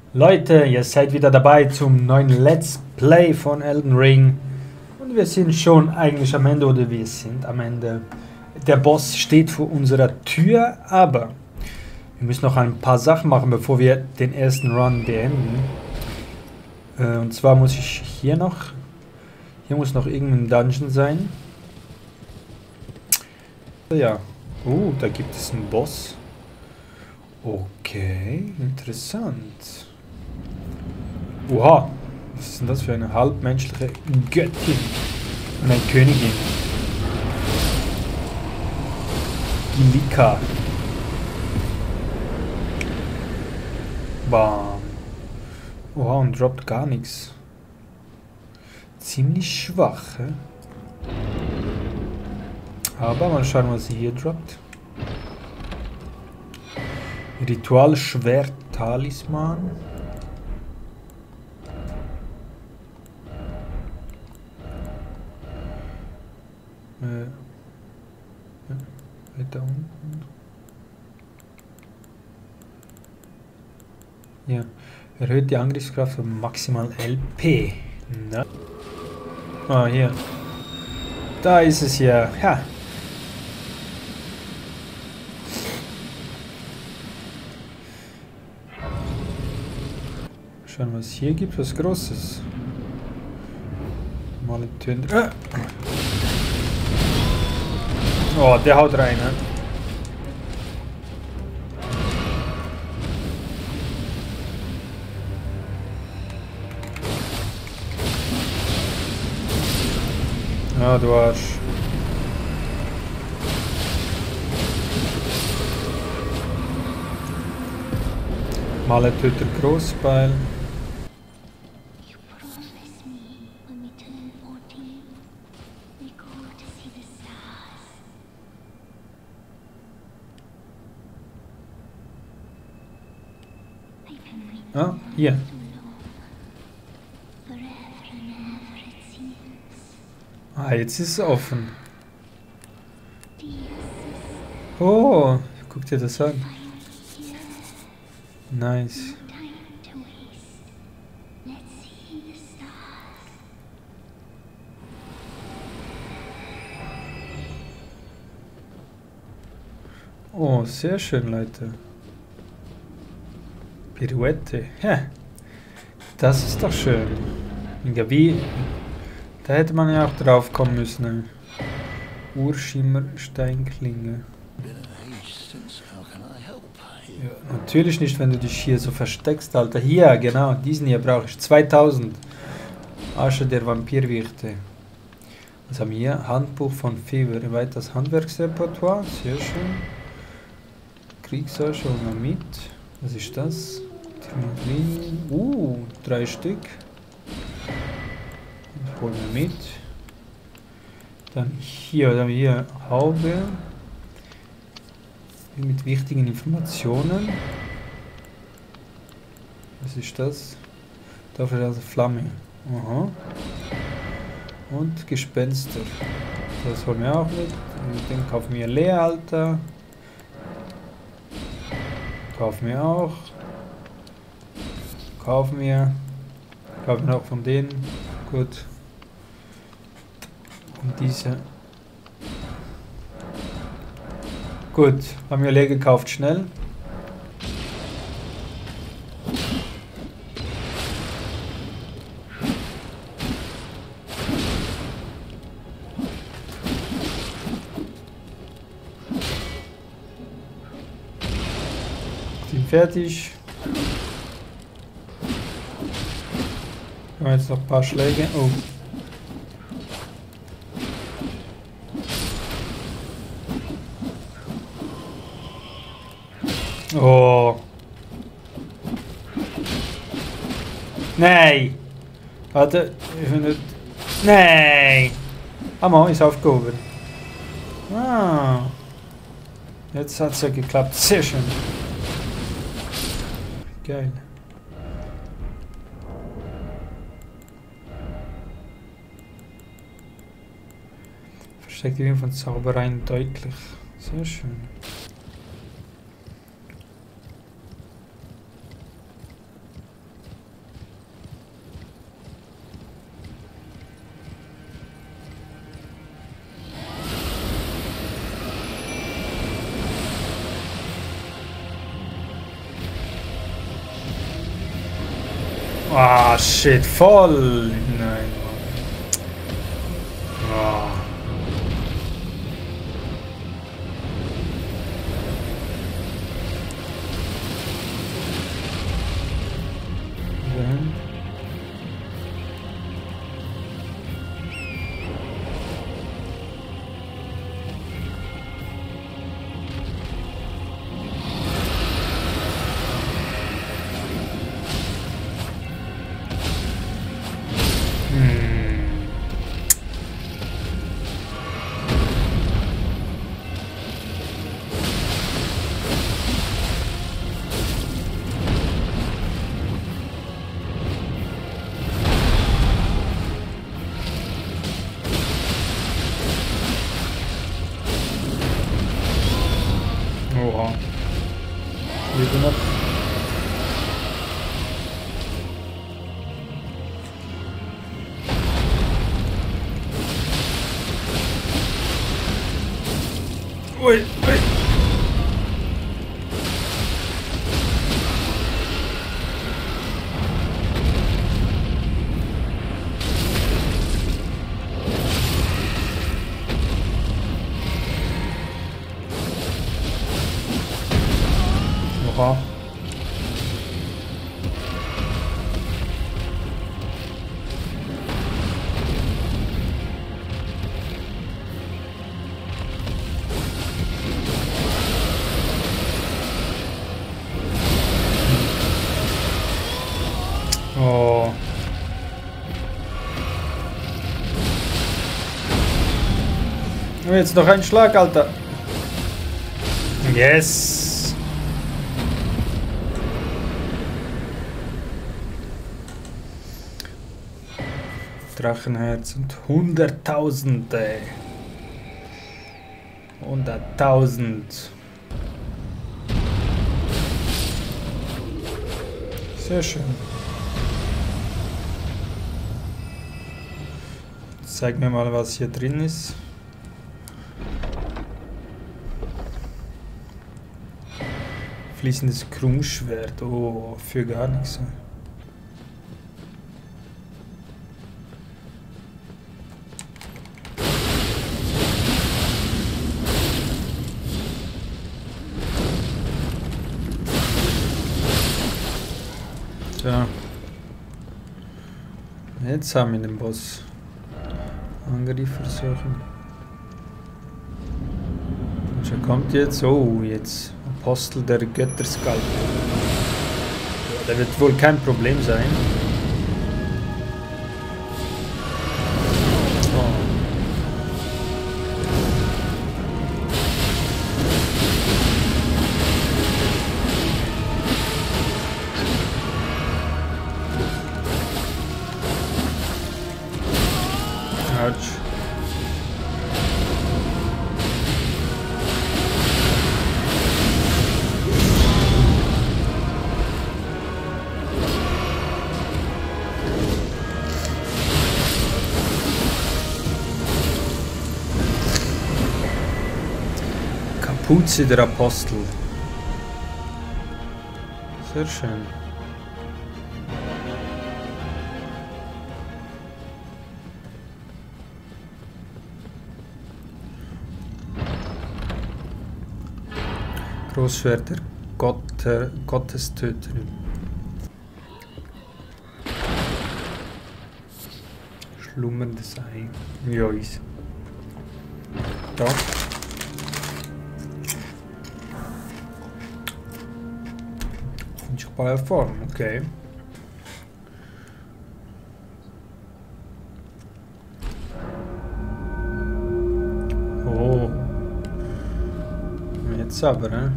Leute, ihr seid wieder dabei zum neuen Let's Play von Elden Ring. Und wir sind schon eigentlich am Ende, oder wir sind am Ende. Der Boss steht vor unserer Tür, aber wir müssen noch ein paar Sachen machen, bevor wir den ersten Run beenden. Und zwar muss ich hier muss noch irgendein Dungeon sein. Ja. Da gibt es einen Boss. Okay, interessant. Oha, was ist denn das für eine halbmenschliche Göttin und eine Königin? Gilika. Bam. Oha, und droppt gar nichts. Ziemlich schwach, hä? Aber mal schauen, was sie hier droppt. Ritualschwert Talisman. Weiter unten. Ja. Erhöht die Angriffskraft um maximal LP. Na. Ah, hier. Da ist es ja. Ja. Schauen, was hier gibt, was Großes. Mal in Töne. Oh, der haut rein, ne? Ah, du Arsch. Maletöter Großbeil. Ah, hier. Ah, jetzt ist es offen. Oh, guck dir das an. Nice. Oh, sehr schön, Leute. Pirouette. Ja, das ist doch schön. Wie? Da hätte man ja auch drauf kommen müssen. Ne? Urschimmer Steinklinge. Ja, natürlich nicht, wenn du dich hier so versteckst, Alter. Hier, genau, diesen hier brauche ich. 2000. Asche der Vampirwichte. Was haben wir hier? Handbuch von Fever. Erweitert Handwerksrepertoire. Sehr schön. Kriegsasche und mit. Was ist das? 3 Stück. Holen wir mit. Dann haben wir hier Haube. Mit wichtigen Informationen. Was ist das? Dafür also Flamme. Aha. Und Gespenster. Das holen wir auch mit. Den kaufen wir leer, Alter. Kaufen wir auch. Kaufen wir auch von denen. Gut. Und diese. Gut, haben wir leer gekauft, schnell. Sind fertig. Haben wir jetzt noch ein paar Schläge. Oh. Oh. Nein. Warte. Nein. Hammer ist aufgehoben. Ah. Jetzt hat es ja geklappt. Sehr schön. Geil. Versteckt die Wirkung von Zaubereien deutlich. Sehr schön. Ah, shit, voll. Nein. Ah. Dann. Oha. Lebe noch. Ui, ui. Oha. Oh. Oh, jetzt noch ein Schlag, Alter. Yes. Drachenherz und Hunderttausende. 100.000. Sehr schön. Zeig mir mal, was hier drin ist. Fließendes Krummschwert. Oh, für gar nichts. Tja. Jetzt haben wir den Boss. Angriff versuchen. Und er kommt jetzt. Oh, jetzt. Apostel der Götterskalp. Ja, der wird wohl kein Problem sein. Autsch. Kapuze der Apostel. Sehr schön. Großschwert der Gottestöterin. Schlummerndes Ei. Ja, ist. Da. Unsichtbare Form, okay. Oh. Jetzt aber, ne?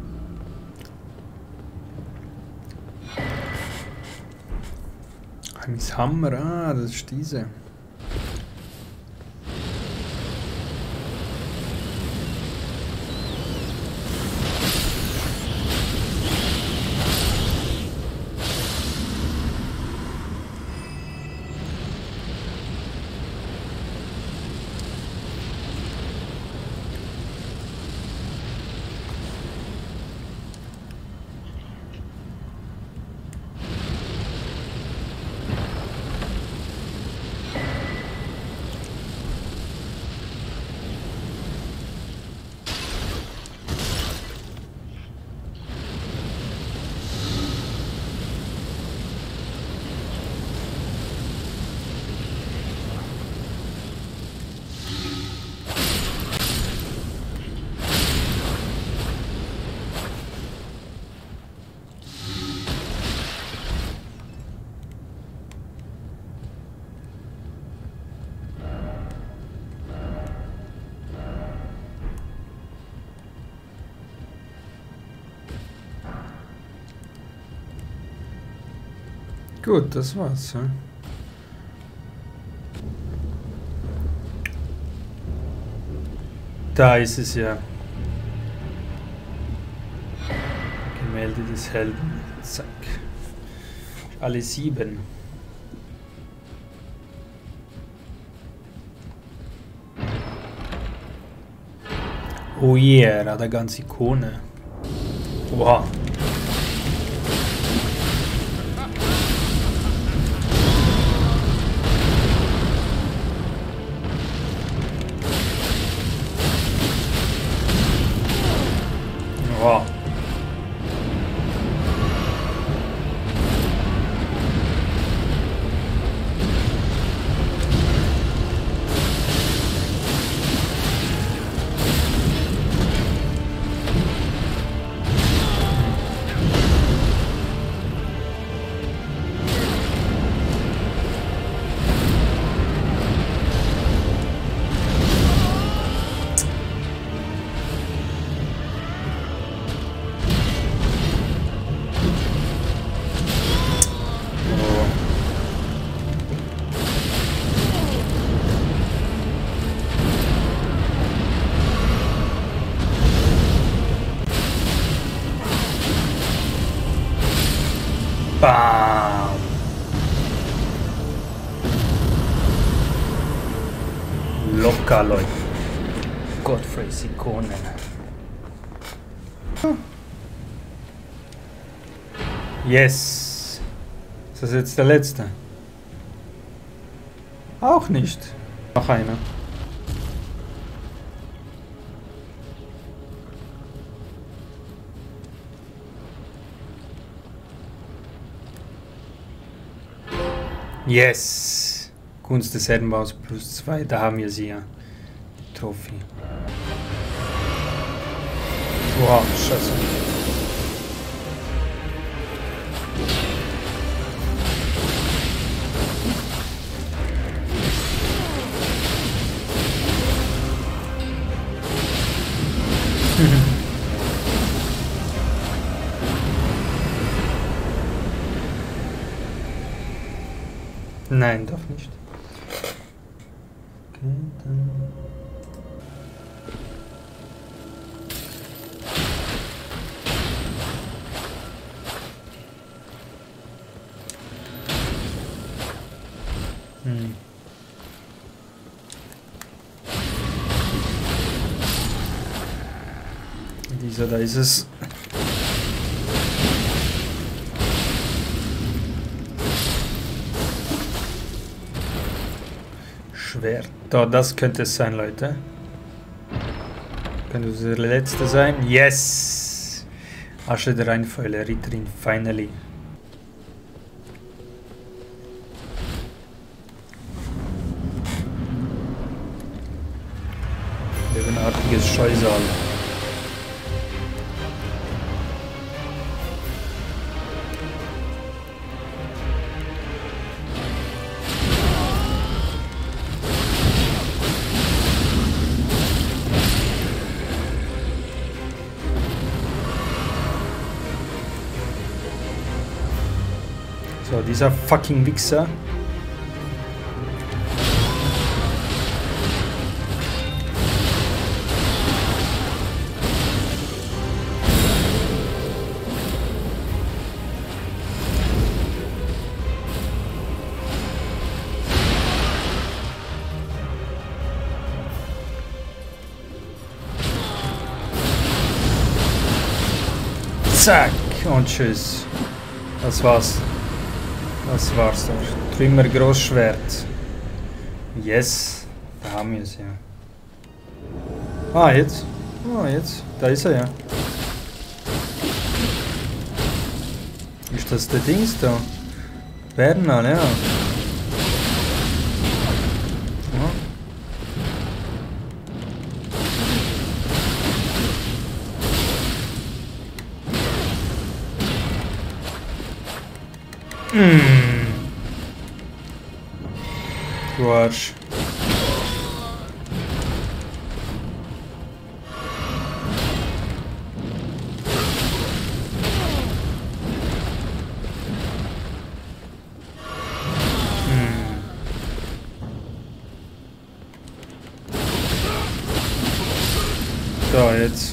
Heimis Hammer, ah, das ist diese. Gut, das war's. Ja. Da ist es ja. Gemälde des Helden. Zack. Alle 7. Oh yeah, da hat er ganz Ikone. Oha. Oha. Bam. Locker, Leute. Godfreys Ikone. Yes. Ist das jetzt der letzte? Auch nicht. Noch einer. Yes! Kunst des Erdenbaus +2, da haben wir sie ja. Die Trophy. Wow, scheiße. Nein, doch nicht. Okay, dann. Dieser, da ist es. Schwert. Da, das könnte es sein, Leute. Könnte der letzte sein. Yes! Asche der Rheinfäule, Ritterin, finally. Löwenartiges Scheusal. So, dieser fucking Wichser. Zack und tschüss. Das war's. Das war's doch. Trümmer Großschwert. Yes. Da haben wir es ja. Ah, jetzt. Ah, jetzt. Da ist er ja. Ist das der Dings da? Bernal, ja. Du Arsch. jetzt.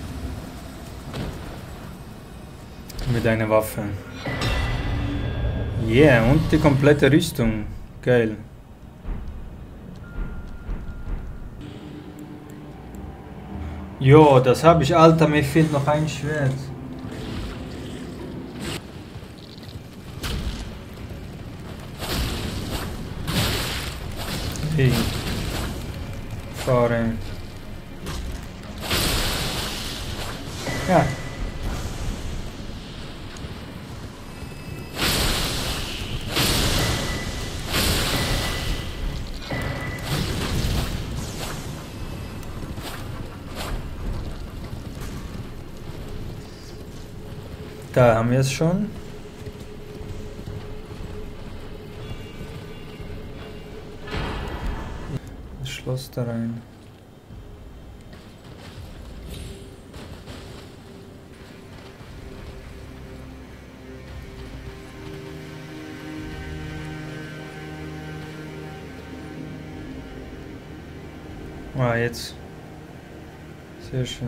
Mit einer Waffe. Yeah, und die komplette Rüstung. Geil. Jo, das habe ich, Alter, mir fehlt noch ein Schwert. Hey. Fahre. Ja. Da haben wir es schon. Das Schloss da rein. Ah, jetzt. Sehr schön.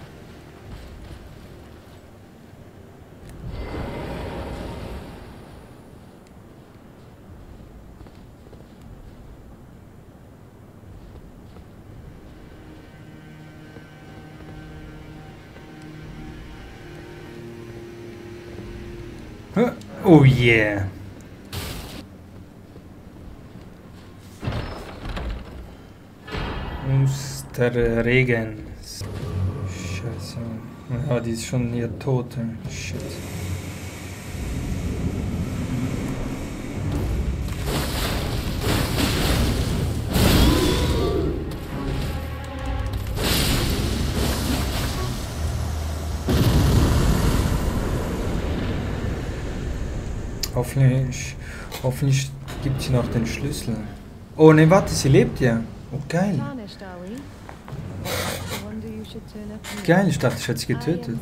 Oh yeah. Musterregen. Scheiße. Ja, die ist schon hier tot. Shit. Hoffentlich gibt sie noch den Schlüssel. Oh ne, warte, sie lebt ja. Oh geil. Geil, ich dachte, ich hätte sie getötet.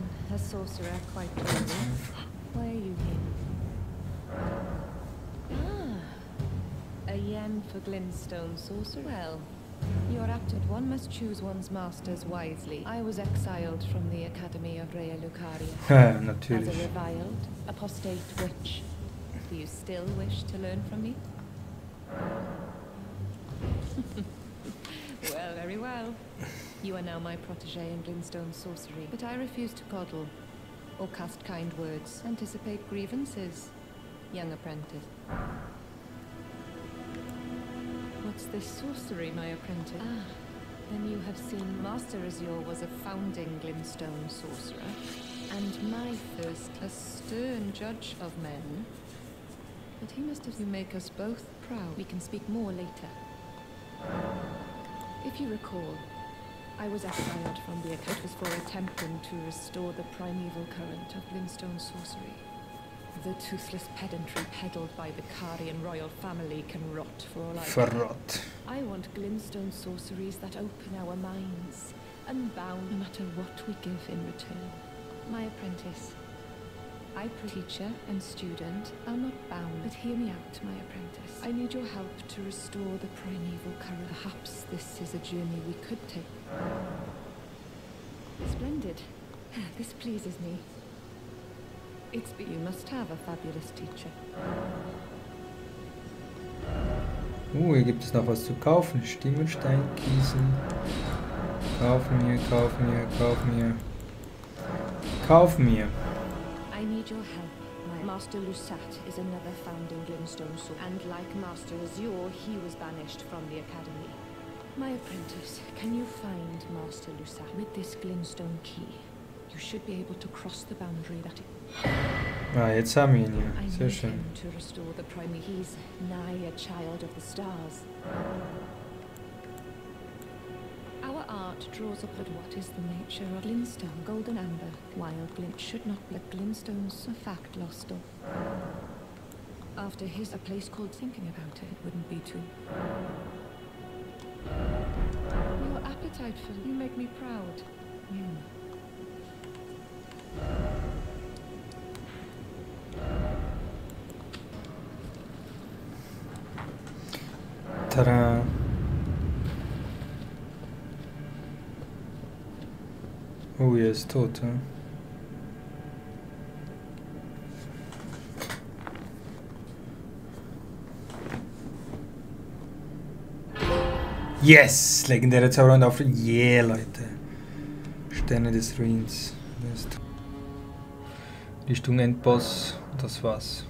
A yen for Glintstone Sorcerel. You're apted. One must choose one's masters wisely. I was exiled from the Academy of Rhea Lucaria. Natürlich. As a reviled, apostate witch. Do you still wish to learn from me? Well, very well. You are now my protege in Glintstone sorcery, but I refuse to coddle or cast kind words. Anticipate grievances, young apprentice. What's this sorcery, my apprentice? Ah, then you have seen Master Azure was a founding Glintstone sorcerer, and my first, a stern judge of men. But he must have make us both proud. We can speak more later. If you recall, I was exiled from the Academy. It was for attempting to restore the primeval current of Glintstone sorcery. The toothless pedantry peddled by the Carian royal family can rot for all I Verrot. I want Glintstone sorceries that open our minds, unbound no matter what we give in return. My apprentice. Teacher and student are not bound, but hear me out, my apprentice. I need your help to restore the primeval current. Perhaps this is a journey we could take. Splendid. This pleases me. You must have a fabulous teacher. Hier gibt es noch was zu kaufen. Stimmensteinkiesen. Kauf mir, kauf mir, kauf mir. Kauf mir. I need your help. My Master Lusat is another founding Glintstone sorcerer, and like Master Azure, he was banished from the Academy. My apprentice, can you find Master Lusat with this Glintstone key? You should be able to cross the boundary that Ah, jetzt haben wir ihn I hier. Sehr need schön. him to restore the primary. He's nigh a child of the stars. Our art draws upon what is the nature of Glintstone, golden amber. Wild glint should not be Glintstone's a fact lost of. After his, a place called thinking about it wouldn't be too. Your appetite for you make me proud. Tada. Oh, er ist tot, ja. Yes! Legendäre Zauberhand auf... Yeah, Leute. Sterne des Ruins. Richtung Endboss. Das war's.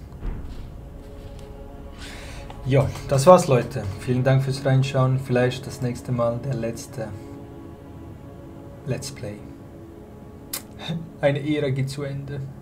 Ja, das war's, Leute. Vielen Dank fürs Reinschauen. Vielleicht das nächste Mal der letzte Let's Play. Eine Ära geht zu Ende.